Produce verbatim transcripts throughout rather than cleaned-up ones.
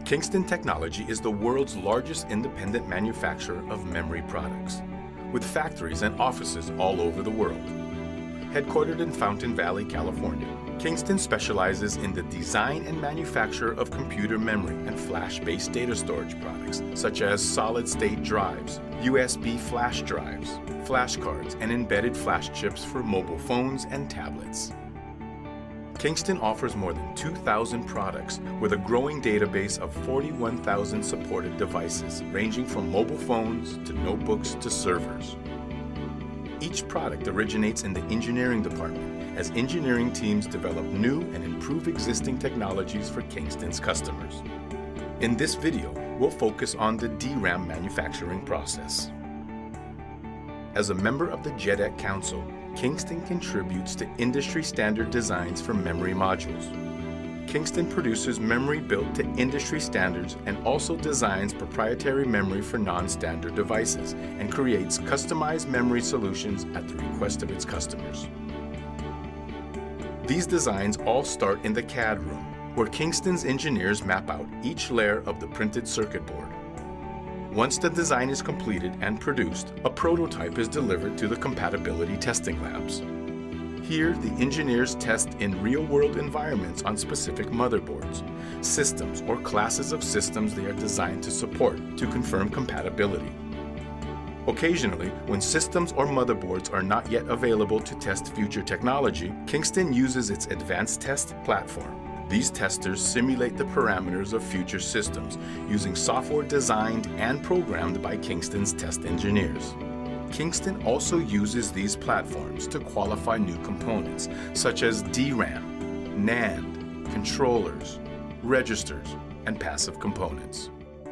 Kingston Technology is the world's largest independent manufacturer of memory products, with factories and offices all over the world. Headquartered in Fountain Valley, California, Kingston specializes in the design and manufacture of computer memory and flash-based data storage products, such as solid-state drives, U S B flash drives, flash cards, and embedded flash chips for mobile phones and tablets. Kingston offers more than two thousand products with a growing database of forty-one thousand supported devices, ranging from mobile phones to notebooks to servers. Each product originates in the engineering department as engineering teams develop new and improve existing technologies for Kingston's customers. In this video, we'll focus on the D RAM manufacturing process. As a member of the J E D E C Council, Kingston contributes to industry standard designs for memory modules. Kingston produces memory built to industry standards and also designs proprietary memory for non-standard devices and creates customized memory solutions at the request of its customers. These designs all start in the C A D room, where Kingston's engineers map out each layer of the printed circuit board. Once the design is completed and produced, a prototype is delivered to the compatibility testing labs. Here, the engineers test in real-world environments on specific motherboards, systems, or classes of systems they are designed to support to confirm compatibility. Occasionally, when systems or motherboards are not yet available to test future technology, Kingston uses its advanced test platform. These testers simulate the parameters of future systems using software designed and programmed by Kingston's test engineers. Kingston also uses these platforms to qualify new components such as D RAM, NAND, controllers, registers, and passive components.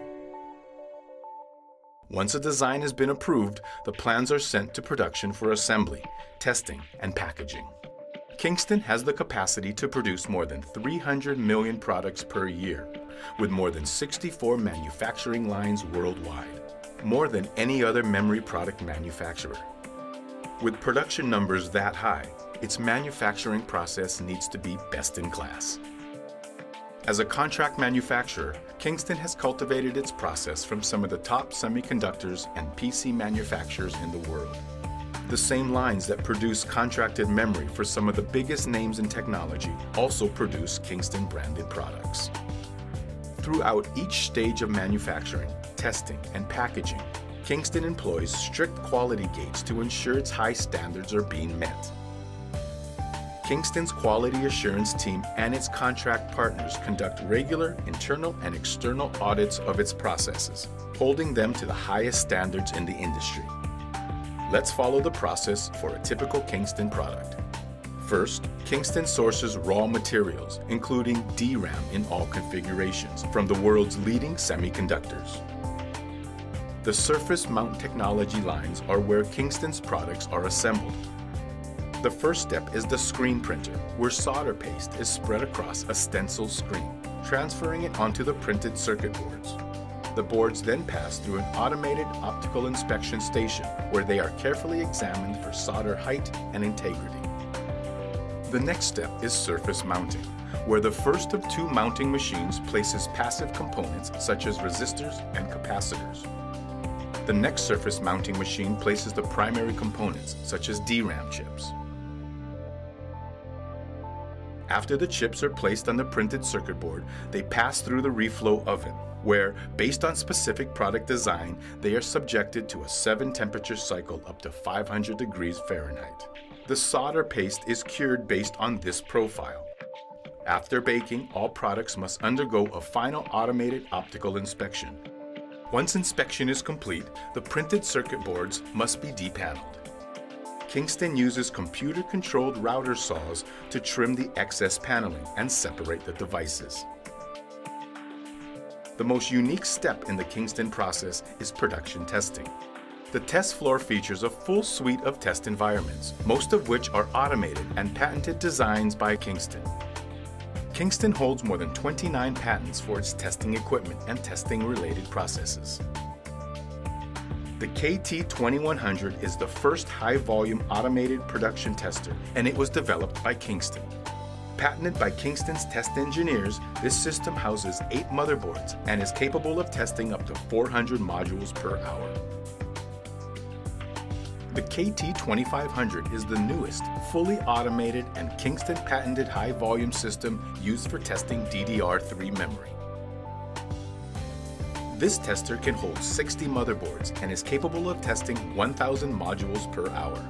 Once a design has been approved, the plans are sent to production for assembly, testing, and packaging. Kingston has the capacity to produce more than three hundred million products per year, with more than sixty-four manufacturing lines worldwide, more than any other memory product manufacturer. With production numbers that high, its manufacturing process needs to be best in class. As a contract manufacturer, Kingston has cultivated its process from some of the top semiconductors and P C manufacturers in the world. The same lines that produce contracted memory for some of the biggest names in technology also produce Kingston branded products. Throughout each stage of manufacturing, testing, and packaging, Kingston employs strict quality gates to ensure its high standards are being met. Kingston's quality assurance team and its contract partners conduct regular internal and external audits of its processes, holding them to the highest standards in the industry. Let's follow the process for a typical Kingston product. First, Kingston sources raw materials, including D RAM in all configurations, from the world's leading semiconductors. The surface mount technology lines are where Kingston's products are assembled. The first step is the screen printer, where solder paste is spread across a stencil screen, transferring it onto the printed circuit boards. The boards then pass through an automated optical inspection station, where they are carefully examined for solder height and integrity. The next step is surface mounting, where the first of two mounting machines places passive components such as resistors and capacitors. The next surface mounting machine places the primary components such as D RAM chips. After the chips are placed on the printed circuit board, they pass through the reflow oven, where, based on specific product design, they are subjected to a seven temperature cycle up to five hundred degrees Fahrenheit. The solder paste is cured based on this profile. After baking, all products must undergo a final automated optical inspection. Once inspection is complete, the printed circuit boards must be depaneled. Kingston uses computer-controlled router saws to trim the excess paneling and separate the devices. The most unique step in the Kingston process is production testing. The test floor features a full suite of test environments, most of which are automated and patented designs by Kingston. Kingston holds more than twenty-nine patents for its testing equipment and testing-related processes. The K T twenty-one hundred is the first high-volume automated production tester, and it was developed by Kingston. Patented by Kingston's test engineers, this system houses eight motherboards and is capable of testing up to four hundred modules per hour. The K T twenty-five hundred is the newest, fully automated and Kingston patented high-volume system used for testing D D R three memory. This tester can hold sixty motherboards and is capable of testing one thousand modules per hour.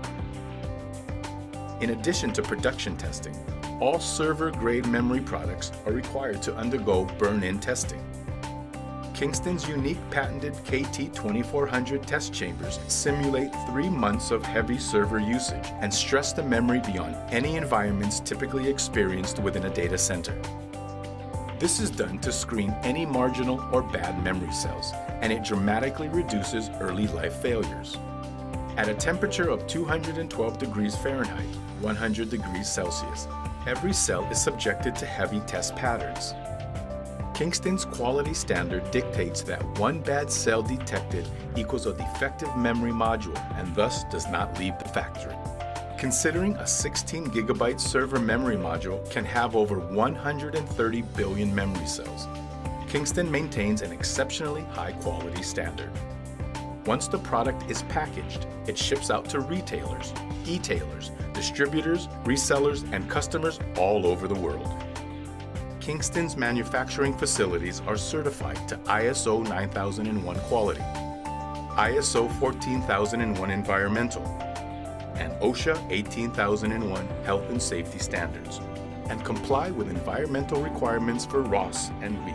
In addition to production testing, all server-grade memory products are required to undergo burn-in testing. Kingston's unique patented K T twenty-four hundred test chambers simulate three months of heavy server usage and stress the memory beyond any environments typically experienced within a data center. This is done to screen any marginal or bad memory cells, and it dramatically reduces early life failures. At a temperature of two hundred twelve degrees Fahrenheit, one hundred degrees Celsius, every cell is subjected to heavy test patterns. Kingston's quality standard dictates that one bad cell detected equals a defective memory module and thus does not leave the factory. Considering a sixteen gigabyte server memory module can have over one hundred thirty billion memory cells, Kingston maintains an exceptionally high quality standard. Once the product is packaged, it ships out to retailers, e-tailers, distributors, resellers, and customers all over the world. Kingston's manufacturing facilities are certified to I S O nine thousand one quality, I S O fourteen thousand one environmental, and OSHA eighteen thousand one health and safety standards, and comply with environmental requirements for R O S and W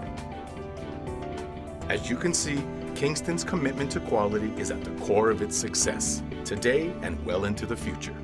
E. As you can see, Kingston's commitment to quality is at the core of its success, today and well into the future.